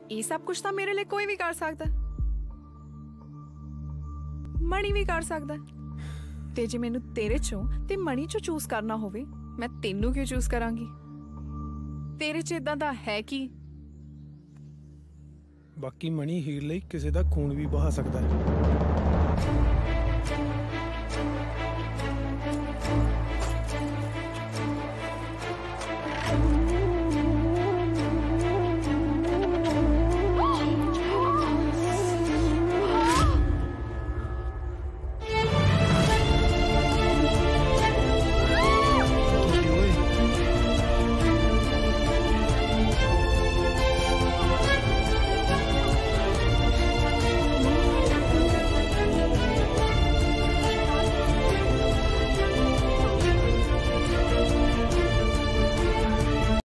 ये सब कुछ तो मेरे लिए कोई भी कर सकता है। मणि भी कर सकता है। ते जे मैनू तेरे चों ते मणि चों चूज करना होवे, मैं तेनू क्यों चूज करांगी? तेरे च इदां दा है कि बाकी मणि हीर लई किसी दा खून भी बहा सकदा है।